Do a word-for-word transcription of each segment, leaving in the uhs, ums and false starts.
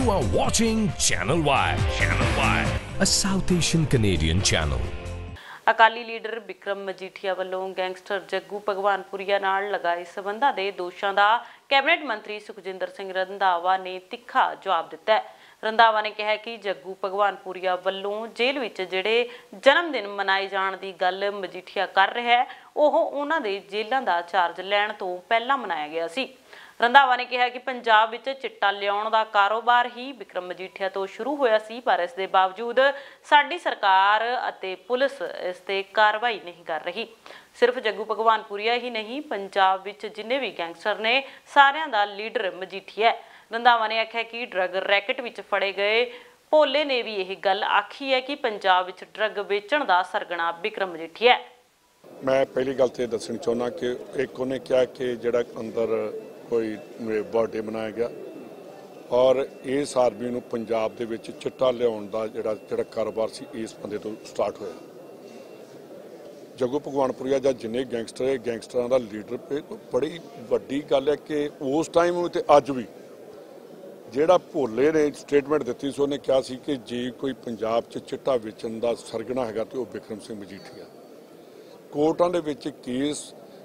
You are watching Channel Y. Channel Y, a South Asian Canadian channel. Akali leader Bikram Majithia ਵੱਲੋਂ gangster Jaggu Bhagwanpuria ਨਾਲ ਲਗਾਏ ਸਬੰਧਾਂ ਦੇ ਦੋਸ਼ਾਂ ਦਾ ਕੈਬਨਿਟ ਮੰਤਰੀ ਸੁਖਜਿੰਦਰ ਸਿੰਘ ਰੰਧਾਵਾ ਨੇ ਤਿੱਖਾ ਜਵਾਬ ਦਿੱਤਾ ਹੈ। ਰੰਧਾਵਾ ਨੇ ਕਿਹਾ ਕਿ ਜੱਗੂ ਭਗਵਾਨਪੁਰੀਆ ਵੱਲੋਂ ਜੇਲ੍ਹ ਵਿੱਚ ਜਿਹੜੇ ਜਨਮ ਦਿਨ ਮਨਾਏ ਜਾਣ ਦੀ ਗੱਲ ਮਜੀਠੀਆ ਕਰ ਰਿਹਾ ਹੈ ਉਹ ਉਹਨਾਂ ਦੇ ਜੇਲ੍ਹਾਂ ਦਾ ਚਾਰਜ ਲੈਣ ਤੋਂ ਪਹਿਲਾਂ ਮਨਾਇਆ ਗਿਆ ਸੀ। ਰੰਧਾਵਾ ਨੇ ਕਿਹਾ ਕਿ ਪੰਜਾਬ ਵਿੱਚ ਚਿੱਟਾ ਲਿਆਉਣ ਦਾ ਕਾਰੋਬਾਰ ਹੀ ਬਿਕਰਮ ਮਜੀਠੀਆ ਤੋਂ ਸ਼ੁਰੂ ਹੋਇਆ ਸੀ, ਪਰ ਇਸ ਦੇ ਬਾਵਜੂਦ ਸਾਡੀ ਸਰਕਾਰ ਅਤੇ ਪੁਲਿਸ ਇਸ ਤੇ ਕਾਰਵਾਈ ਨਹੀਂ ਕਰ ਰਹੀ। ਸਿਰਫ ਜੱਗੂ ਭਗਵਾਨਪੁਰੀਆ ਹੀ ਨਹੀਂ, ਪੰਜਾਬ ਵਿੱਚ ਜਿੰਨੇ ਵੀ ਗੈਂਗਸਟਰ ਨੇ ਸਾਰਿਆਂ ਦਾ ਲੀਡਰ ਮਜੀਠੀਆ ਹੈ। ਰੰਧਾਵਾ ने आख्या कि ड्रग रैकेट विच फड़े गए भोले ने भी यही गल आखी है कि पंजाब विच ड्रग बेचण दा सरगना बिक्रम मजीठिया है। मैं पहली गल तो दसना चाहना कि एक उन्हें कहा कि जिहड़ा अंदर कोई बर्थडे मनाया गया और इस आदमी नूं पंजाब दे विच चिट्टा लियाउण दा जिहड़ा जिहड़ा कारोबार सी इस बंदे तो स्टार्ट होया। जग्गू भगवानपुरीया जां जिन्ने गैंगस्टर है गैंगस्टरां दा लीडर बड़ी वड्डी गल है कि उस टाइम ते अज भी ਜਿਹੜਾ ਭੋਲੇ ਨੇ ਸਟੇਟਮੈਂਟ ਦਿੱਤੀ ਸੀ ਉਹਨੇ ਕਿਹਾ ਸੀ ਕਿ ਜੇ ਕੋਈ ਪੰਜਾਬ 'ਚ ਚਿੱਟਾ ਵੇਚਣ ਦਾ ਸਰਗਨਾ ਹੈਗਾ ਤੇ ਉਹ ਬਿਕਰਮ ਸਿੰਘ ਮਜੀਠੀਆ। ਕੋਰਟਾਂ ਦੇ ਵਿੱਚ ਕੇਸ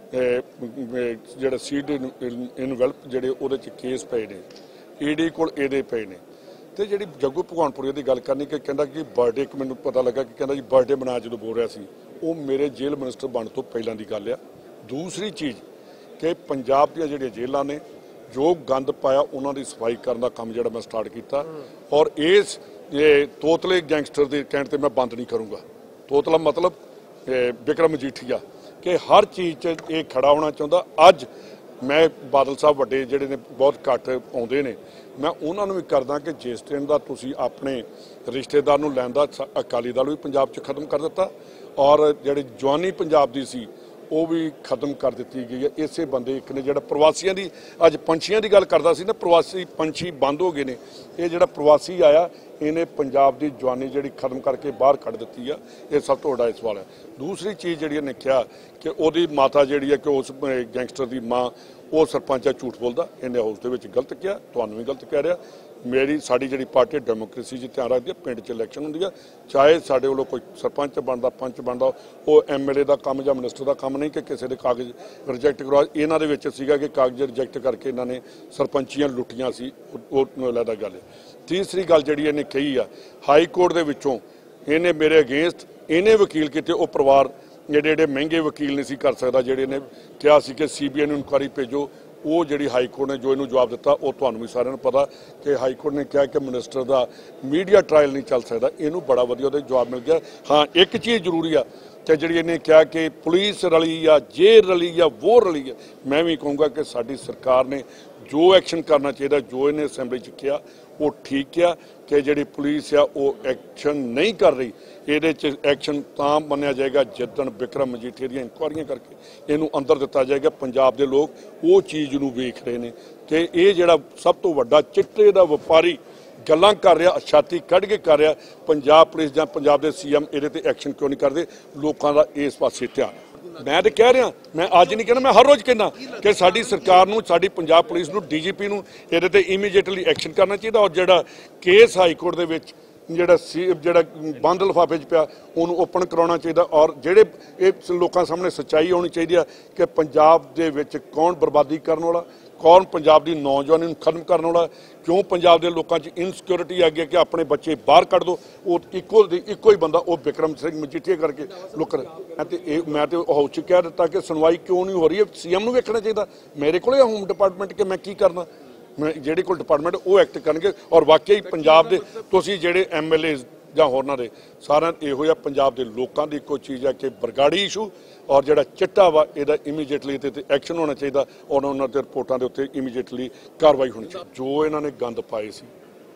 ਜਿਹੜਾ ਸੀਡ ਇਨਵੈਲਪ ਜਿਹੜੇ ਉਹਦੇ 'ਚ ਕੇਸ ਪਏ ਨੇ, ਈਡੀ ਕੋਲ ਇਹਦੇ ਪਏ ਨੇ। ਤੇ ਜਿਹੜੀ ਜੱਗੂ ਭਗਵਾਨਪੁਰੀਆ ਦੀ ਗੱਲ ਕਰਨੀ ਕਿ ਕਹਿੰਦਾ ਕਿ ਬਰਥਡੇ ਇੱਕ ਮੈਨੂੰ ਪਤਾ ਲੱਗਾ ਕਿ ਕਹਿੰਦਾ ਜੀ ਬਰਥਡੇ ਮਨਾ ਜਦੋਂ ਬੋਲ ਰਿਹਾ ਸੀ ਉਹ ਮੇਰੇ ਜੇਲ੍ਹ ਮਿਨਿਸਟਰ ਬਣ ਤੋਂ ਪਹਿਲਾਂ ਦੀ ਗੱਲ ਆ। ਦੂਸਰੀ ਚੀਜ਼ ਕਿ ਪੰਜਾਬ ਦੀਆਂ ਜਿਹੜੀਆਂ ਜੇਲ੍ਹਾਂ ਨੇ जो गंद पाया उन्होंने सफाई करने का काम जो मैं स्टार्ट किया और इस तोतले गैंगस्टर के कहने पर मैं बंद नहीं करूँगा। तोतला मतलब बिक्रम मजीठिया कि हर चीज़ ये खड़ा होना चाहता। अज मैं बादल साहब वड्डे जिहड़े ने बहुत घट आउंदे ने, मैं उन्होंने भी करदा कि जिस दिन का तुसीं अपने रिश्तेदार नूं लैण दा अकाली दल भी पंजाब च खत्म कर दिता और जिहड़ी जवानी पंजाब दी सी वो भी खत्म कर दी गई है। इसे बंदे एक ने जो प्रवासियों की अज पंछियों की गल करता सी ना, प्रवासी पंछी बंद हो गए ने। ये जो प्रवासी आया इन्हें पंजाब की जवानी जी खत्म करके बाहर कढ़ दी है। ये सब तो बड़ा सवाल है। दूसरी चीज़ जी ने कहा कि वो माता जी है कि उस गैंगस्टर की माँ वो सरपंच है झूठ बोलता, इन्हें हाउस के गलत किया, तुहानूं भी गलत कह रहा। मेरी साड़ी जी पार्टी डेमोक्रेसी च ध्यान रखती है, पिंड च इलैक्शन होंदी है, चाहे साढ़े वालों कोई सरपंच बनता पंच बनता वो एम एल ए का काम या मिनिस्टर का काम नहीं कि किसी के कागज़ रिजैक्ट करवा। इन्हों के सीगा कि कागज़ रिजैक्ट करके इन्होंने सरपंचियां लुटियां सी, वो अलग गल है। तीसरी गल जी इन्हें कही है हाई कोर्ट के विचों इन्हें मेरे अगेंस्ट इन्हें वकील किए, वो परिवार ਜਿਹੜੇ ਜਿਹੜੇ ਮਹਿੰਗੇ ਵਕੀਲ नहीं सी कर सकता, ਜਿਹੜੇ ने ਕਿਹਾ ਸੀ कि सी बी आई ਨੂੰ ਇਨਕੁਆਰੀ ਭੇਜੋ। ਉਹ ਜਿਹੜੀ ਹਾਈ ਕੋਰਟ ਨੇ ਜੋ ਇਹਨੂੰ ਜਵਾਬ ਦਿੱਤਾ ਉਹ ਤੁਹਾਨੂੰ ਵੀ ਸਾਰਿਆਂ ਨੂੰ ਪਤਾ ਕਿ ਹਾਈ ਕੋਰਟ ਨੇ ਕਿਹਾ ਕਿ ਮਿਨਿਸਟਰ ਦਾ ਮੀਡੀਆ ਟ੍ਰਾਇਲ ਨਹੀਂ ਚੱਲ ਸਕਦਾ। ਇਹਨੂੰ ਬੜਾ ਵਧੀਆ ਉਹਦਾ ਜਵਾਬ ਮਿਲ ਗਿਆ। ਹਾਂ ਇੱਕ ਚੀਜ਼ ਜ਼ਰੂਰੀ ਆ ਕਿ ਜਿਹੜੀ ਇਹਨੇ ਕਿਹਾ ਕਿ ਪੁਲਿਸ ਰਲੀ ਜਾਂ ਜੇਲ੍ਹ ਰਲੀ ਜਾਂ वो ਰਲੀ ਹੈ, ਮੈਂ ਵੀ ਕਹੂੰਗਾ ਕਿ ਸਾਡੀ ਸਰਕਾਰ ਨੇ ਜੋ ਐਕਸ਼ਨ ਕਰਨਾ ਚਾਹੀਦਾ ਜੋ ਇਹਨੇ ਅਸੈਂਬਲੀ 'ਚ ਕਿਹਾ वो ठीक है कि जी पुलिस आ वो एक्शन नहीं कर रही। ये एक्शन तां मनिया जाएगा जिदन बिक्रम मजीठिया दी इंक्वायरियां करके इनू अंदर दिता जाएगा। पंजाब के लोग वो चीज़ नू वेख रहे हैं कि ये जिहड़ा सब तो वड्डा चिट्टे दा व्यापारी गल्लां कर रहा, छाती कढ़ के कर रहा, पंजाब पुलिस जां पंजाब के सी एम इहदे ते एक्शन क्यों नहीं करते? लोगों का इस पासे ध्यान। मैं तो कह रहा, मैं अज नहीं कहना, मैं हर रोज़ कहना कि साडी सरकार नूं साडी पंजाब पुलिस नूं डी जी पी नूं इहदे ते इमीडिएटली एक्शन करना चाहिए और जिहड़ा केस हाई कोर्ट दे विच जिहड़ा सी जिहड़ा बंद लिफाफे च पिया उहनूं ओपन कराउणा चाहिए और जिहड़े इह लोकां सामने सच्चाई आउणी चाहिए कि पंजाब दे विच कौन बर्बादी करन वाला, कौन पंजाब की नौजवानी नूं खत्म करने वाला, क्यों पंजाब के लोगों च इनसिक्योरिटी आ गई कि अपने बच्चे बाहर कढ़ दो। वो इको इको ही बंदा वो बिक्रम सिंह मजीठिया करके लुक रहा। मैं तो हाउस च कह दिता कि सुनवाई क्यों नहीं हो रही है, सी एम नूं वेखना चाहिए। मेरे को होम डिपार्टमेंट कि मैं की करना, मैं जेडे कोल डिपार्टमेंट वो एक्ट करनगे और वाकई पंजाब के तुसीं जेडे एम एल ए जां होरनां दे सारा इहो जिहा पंजाब के लोगों की इको चीज़ है कि बरगाड़ी इशू और जिहड़ा चिट्टा वा इहदा इमीडिएटली इहदे एक्शन होना चाहिए और उन्होंने रिपोर्टां दे उत्ते इमीडिएटली कार्रवाई होनी चाहिए। जो इन्होंने गंद पाए सी,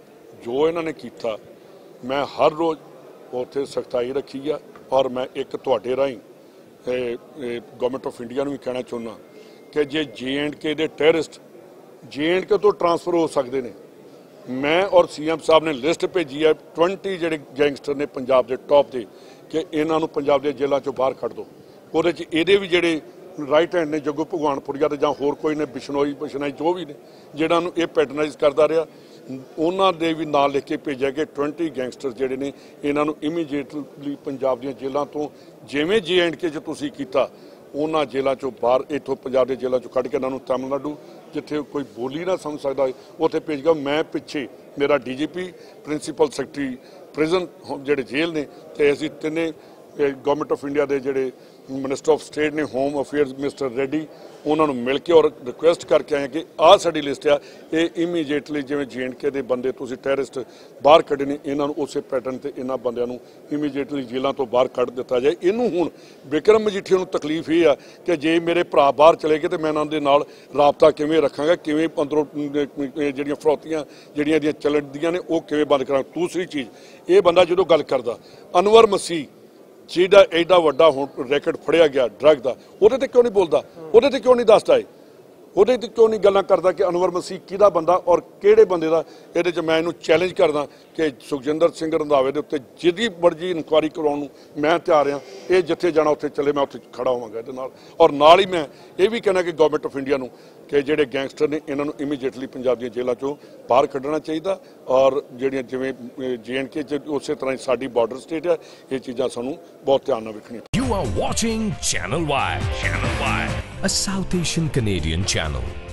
जो इन्होंने कीता, मैं हर रोज़ उत्थे सख्ताई रखी है और मैं एक तुहाडे राहीं गवर्नमेंट ऑफ इंडिया नूं भी कहना चाहुंदा कि जे जे एंड के दे टैरिस्ट जे एंड के तो ट्रांसफर हो सकते हैं। मैं और सी एम साहब ने लिस्ट भेजी है ट्वेंटी जिहड़े गैंगस्टर ने पंजाब के टॉप के कि इन्हां नूं पंजाब के जेलों चों बाहर कढ़ दो। ਉਹਦੇ 'ਚ ਇਹਦੇ ਵੀ ਜਿਹੜੇ राइट हैंड ने जग्गू भगवानपुरीया जां होर कोई ने बिशनोई बिशनाई जो भी ने जिन्हां नूं ये पैटर्नाइज करता रहा ਉਹਨਾਂ ਦੇ ਵੀ ਨਾਂ ਲਿਖ ਕੇ ਭੇਜਿਆ ਕਿ ट्वेंटी ਗੈਂਗਸਟਰ ਜਿਹੜੇ ਨੇ ਇਹਨਾਂ ਨੂੰ ਇਮੀਡੀਏਟਲੀ ਪੰਜਾਬ ਦੀਆਂ ਜੇਲ੍ਹਾਂ ਤੋਂ ਜਿਵੇਂ ਜੇ ਐਂਡ ਕੇ 'ਚ ਤੁਸੀਂ ਕੀਤਾ ਉਹਨਾਂ ਜੇਲ੍ਹਾਂ ਚੋਂ ਬਾਹਰ ਇੱਥੋਂ ਪੰਜਾਬ ਦੇ ਜੇਲ੍ਹਾਂ ਚੋਂ ਕੱਢ ਕੇ ਇਹਨਾਂ ਨੂੰ ਤਮਿਲਨਾਡੂ ਜਿੱਥੇ ਕੋਈ ਬੋਲੀ ਨਾ ਸਮਝ ਸਕਦਾ ਹੋਏ ਉੱਥੇ ਭੇਜ ਗਿਆ। ਮੈਂ ਪਿੱਛੇ ਮੇਰਾ ਡੀ ਜੀ ਪੀ ਪ੍ਰਿੰਸੀਪਲ ਸੈਕਟਰੀ ਪ੍ਰਿਜ਼ਨ ਜਿਹੜੇ ਜੇਲ੍ਹ ਨੇ ਤੇ ਅਸੀਂ ਤਿੰਨੇ ਗਵਰਨਮੈਂਟ ਆਫ ਇੰਡੀਆ ਦੇ ਜਿਹੜੇ ਮਿਨਿਸਟਰ ਆਫ ਸਟੇਟ ਨੇ ਹੋਮ ਅਫੇਅਰਸ ਮਿਸਟਰ ਰੈਡੀ ਉਹਨਾਂ ਨੂੰ ਮਿਲ ਕੇ ਔਰ ਰਿਕੁਐਸਟ ਕਰਕੇ ਆਏ ਕਿ ਆਹ ਸਾਡੀ ਲਿਸਟ ਆ ਇਹ ਇਮੀਡੀਏਟਲੀ ਜਿਵੇਂ ਜੇ ਐਂਡ ਕੇ ਦੇ ਬੰਦੇ ਤੁਸੀਂ ਟੈਰਰਿਸਟ ਬਾਹਰ ਕੱਢੇ ਨੇ ਇਹਨਾਂ ਨੂੰ ਉਸੇ ਪੈਟਰਨ ਤੇ ਇਹਨਾਂ ਬੰਦਿਆਂ ਨੂੰ ਇਮੀਡੀਏਟਲੀ ਜੇਲ੍ਹਾਂ ਤੋਂ ਬਾਹਰ ਕੱਢ ਦਿੱਤਾ ਜਾਏ। ਇਹਨੂੰ ਹੁਣ ਬਿਕਰਮ ਮਜੀਠੀਆ ਨੂੰ ਤਕਲੀਫ ਇਹ ਆ ਕਿ ਜੇ ਮੇਰੇ ਭਰਾ ਬਾਹਰ ਚਲੇ ਗਏ ਤੇ ਮੈਂ ਇਹਨਾਂ ਦੇ ਨਾਲ ਰਾਬਤਾ ਕਿਵੇਂ ਰੱਖਾਂਗਾ, ਕਿਵੇਂ ਅੰਦਰੋਂ ਜਿਹੜੀਆਂ ਫਰੌਤੀਆਂ ਜਿਹੜੀਆਂ ਇਹਦੀਆਂ ਚੱਲਦੀਆਂ ਨੇ ਉਹ ਕਿਵੇਂ ਬੰਦ ਕਰਾਂ। ਦੂਸਰੀ ਚੀਜ਼ ਇਹ ਬੰਦਾ ਜਦੋਂ ਗੱਲ ਕਰਦਾ ਅਨਵਰ ਮਸੀਹ ਜਿਹੜਾ ਐਡਾ ਵੱਡਾ ਹੁਣ ਰੈਕਟ ਫੜਿਆ ਗਿਆ ਡਰੱਗ ਦਾ ਉਹਦੇ ਤੇ ਕਿਉਂ ਨਹੀਂ ਬੋਲਦਾ, ਉਹਦੇ ਤੇ ਕਿਉਂ ਨਹੀਂ ਦੱਸਦਾ ਹੈ, ਉਹਦੇ ਤੇ ਕਿਉਂ ਨਹੀਂ ਗੱਲਾਂ ਕਰਦਾ ਕਿ ਅਨਵਰ ਮਸੀਹ ਕਿਹਦਾ ਬੰਦਾ ਔਰ ਕਿਹੜੇ ਬੰਦੇ ਦਾ। ਇਹਦੇ 'ਚ ਮੈਂ ਇਹਨੂੰ ਚੈਲੰਜ ਕਰਦਾ ਕਿ ਸੁਖਜਿੰਦਰ ਸਿੰਘ ਰੰਧਾਵੇ ਦੇ ਉੱਤੇ ਜਿਹਦੀ ਮਰਜ਼ੀ ਇਨਕੁਆਇਰੀ ਕਰਵਾਉਣ ਨੂੰ ਮੈਂ ਤਿਆਰ ਹਾਂ। ਇਹ ਜਿੱਥੇ ਜਾਣਾ ਉੱਥੇ ਚੱਲੇ, ਮੈਂ ਉੱਥੇ ਖੜਾ ਹੋਵਾਂਗਾ ਇਹਦੇ ਨਾਲ। ਔਰ ਨਾਲ ਹੀ ਮੈਂ ਇਹ ਵੀ ਕਹਿਣਾ ਕਿ ਗਵਰਨਮੈਂਟ ਆਫ ਇੰਡੀਆ ਨੂੰ ਕਿ ਜਿਹੜੇ ਗੈਂਗਸਟਰ ਨੇ ਇਹਨਾਂ ਨੂੰ ਇਮੀਡੀਏਟਲੀ ਪੰਜਾਬ ਦੀਆਂ ਜੇਲ੍ਹਾਂ 'ਚੋਂ ਬਾਹਰ ਕੱਢਣਾ ਚਾਹੀਦਾ ਔਰ ਜਿਹੜੀਆਂ ਜਿਵੇਂ ਜੇ ਐਂਡ ਕੇ 'ਚ ਉਸੇ ਤਰ੍ਹਾਂ ਹੀ ਸਾਡੀ ਬਾਰਡਰ ਸਟੇਟ ਹੈ, ਇਹ ਚੀਜ਼ਾਂ ਸਾਨੂੰ ਬਹੁਤ ਧਿਆਨ ਨਾਲ ਵੇਖਣੀਆਂ। You are watching Channel Y. Channel Y, a South Asian Canadian channel.